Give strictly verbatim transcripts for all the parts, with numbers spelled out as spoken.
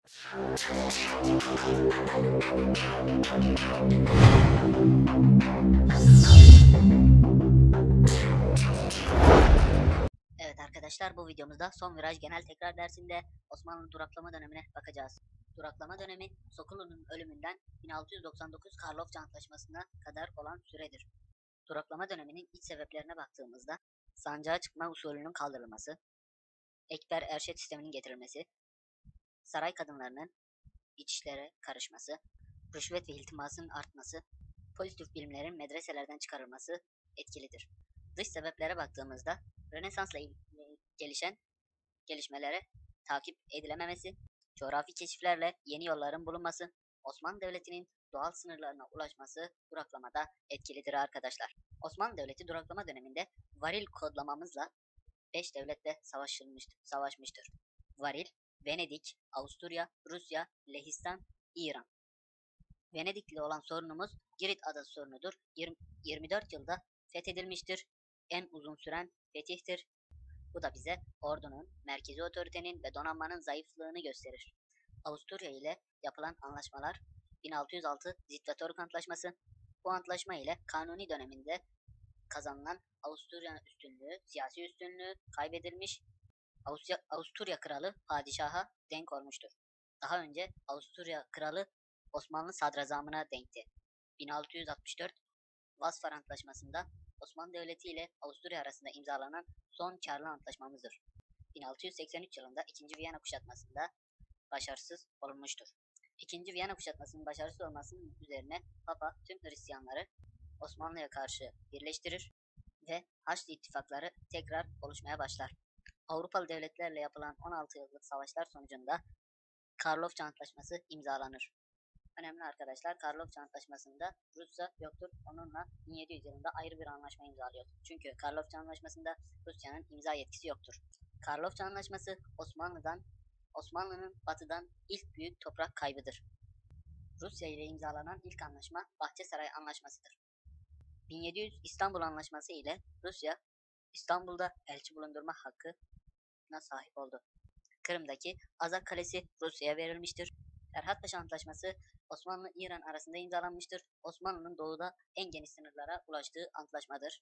Evet arkadaşlar, bu videomuzda son viraj genel tekrar dersinde Osmanlı duraklama dönemine bakacağız. Duraklama dönemi Sokulu'nun ölümünden bin altı yüz doksan dokuz Karlofça Antlaşması'na kadar olan süredir. Duraklama döneminin iç sebeplerine baktığımızda sancağa çıkma usulünün kaldırılması, ekber erşet sisteminin getirilmesi, saray kadınlarının iç işlere karışması, rüşvet ve iltimasın artması, pozitif bilimlerin medreselerden çıkarılması etkilidir. Dış sebeplere baktığımızda Rönesans'la gelişen gelişmelere takip edilememesi, coğrafi keşiflerle yeni yolların bulunması, Osmanlı Devleti'nin doğal sınırlarına ulaşması duraklamada etkilidir arkadaşlar. Osmanlı Devleti duraklama döneminde varil kodlamamızla beş devletle savaşılmıştır, savaşmıştır. Varil, Venedik, Avusturya, Rusya, Lehistan, İran. Venedik'le olan sorunumuz Girit adası sorunudur. yirmi dört yılda fethedilmiştir. En uzun süren fetihtir. Bu da bize ordunun, merkezi otoritenin ve donanmanın zayıflığını gösterir. Avusturya ile yapılan anlaşmalar bin altı yüz altı Zitvatoruk Antlaşması. Bu antlaşma ile Kanuni döneminde kazanılan Avusturya üstünlüğü, siyasi üstünlüğü kaybedilmiş. Avusturya, Avusturya kralı padişaha denk olmuştur. Daha önce Avusturya kralı Osmanlı sadrazamına denkti. bin altı yüz altmış dört Vasfar Antlaşması'nda Osmanlı Devleti ile Avusturya arasında imzalanan son karlı antlaşmamızdır. bin altı yüz seksen üç yılında ikinci. Viyana kuşatmasında başarısız olunmuştur. ikinci. Viyana kuşatmasının başarısız olmasının üzerine Papa tüm Hristiyanları Osmanlı'ya karşı birleştirir ve Haçlı ittifakları tekrar oluşmaya başlar. Avrupalı devletlerle yapılan on altı yıllık savaşlar sonucunda Karlofça Antlaşması imzalanır. Önemli arkadaşlar, Karlofça Antlaşması'nda Rusya yoktur. Onunla bin yedi yüz yılında ayrı bir anlaşma imzalıyor. Çünkü Karlofça Antlaşması'nda Rusya'nın imza yetkisi yoktur. Karlofça Antlaşması Osmanlı'dan Osmanlı'nın batıdan ilk büyük toprak kaybıdır. Rusya ile imzalanan ilk anlaşma Bahçesaray Anlaşması'dır. bin yedi yüz İstanbul Anlaşması ile Rusya İstanbul'da elçi bulundurma hakkına sahip oldu. Kırım'daki Azak Kalesi Rusya'ya verilmiştir. Ferhatpaşa Antlaşması Osmanlı-İran arasında imzalanmıştır. Osmanlı'nın doğuda en geniş sınırlara ulaştığı antlaşmadır.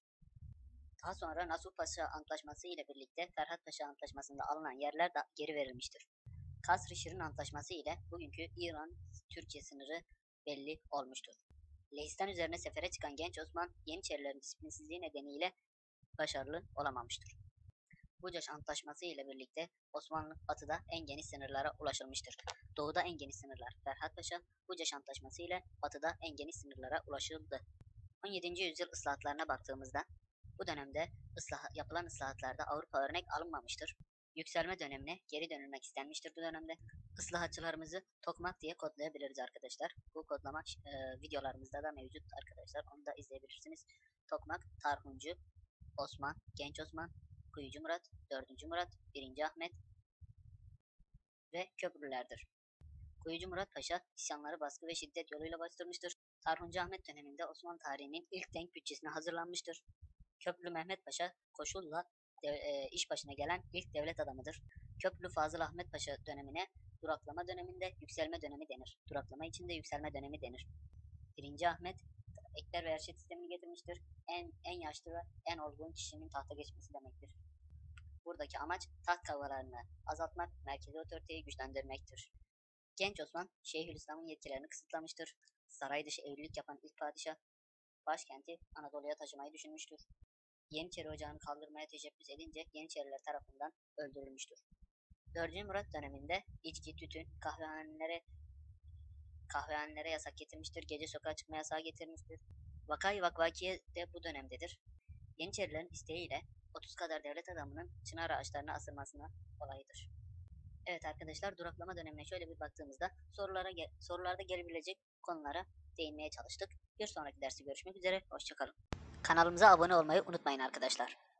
Daha sonra Nasuhpaşa Antlaşması ile birlikte Ferhatpaşa Antlaşması'nda alınan yerler de geri verilmiştir. Kasr-ı Şirin Antlaşması ile bugünkü İran-Türkiye sınırı belli olmuştur. Lehistan üzerine sefere çıkan genç Osman, Yeniçerilerin disiplinsizliği nedeniyle başarılı olamamıştır. Bucaş Antlaşması ile birlikte Osmanlı batıda en geniş sınırlara ulaşılmıştır. Doğuda en geniş sınırlar Ferhatpaşa, Bucaş Antlaşması ile batıda en geniş sınırlara ulaşıldı. on yedinci yüzyıl ıslahatlarına baktığımızda bu dönemde ıslah yapılan ıslahatlarda Avrupa örnek alınmamıştır. Yükselme dönemine geri dönülmek istenmiştir bu dönemde. Islahatçılarımızı Tokmak diye kodlayabiliriz arkadaşlar. Bu kodlama e, videolarımızda da mevcut arkadaşlar. Onu da izleyebilirsiniz. Tokmak, Tarhuncu, Osman, Genç Osman, Kuyucu Murat, dördüncü. Murat, birinci. Ahmet ve Köprülerdir. Kuyucu Murat Paşa isyanları baskı ve şiddet yoluyla bastırmıştır. Tarhuncu Ahmet döneminde Osmanlı tarihinin ilk denk bütçesine hazırlanmıştır. Köprülü Mehmet Paşa koşulla de, e, iş başına gelen ilk devlet adamıdır. Köprülü Fazıl Ahmet Paşa dönemine duraklama döneminde yükselme dönemi denir. Duraklama içinde yükselme dönemi denir. birinci. Ahmet ekber ve erşet sistemini getirmiştir. En, en yaşlı ve en olgun kişinin tahta geçmesi demektir. Buradaki amaç taht kavgalarını azaltmak, merkezi otoriteyi güçlendirmektir. Genç Osman, Şeyhülislam'ın yetkilerini kısıtlamıştır. Saray dışı evlilik yapan ilk padişah, başkenti Anadolu'ya taşımayı düşünmüştür. Yeniçeri Ocağı'nı kaldırmaya teşebbüs edince Yeniçeriler tarafından öldürülmüştür. dördüncü. Murat döneminde içki, tütün, kahvehanelere kahvehanelere yasak getirmiştir. Gece sokağa çıkma yasağı getirmiştir. Vakayı Vakvakiye de bu dönemdedir. Yeniçerilerin isteğiyle otuz kadar devlet adamının çınar ağaçlarına asılmasına olayıdır. Evet arkadaşlar, duraklama dönemine şöyle bir baktığımızda sorulara sorularda gelebilecek konulara değinmeye çalıştık. Bir sonraki dersi görüşmek üzere. Hoşçakalın. Kanalımıza abone olmayı unutmayın arkadaşlar.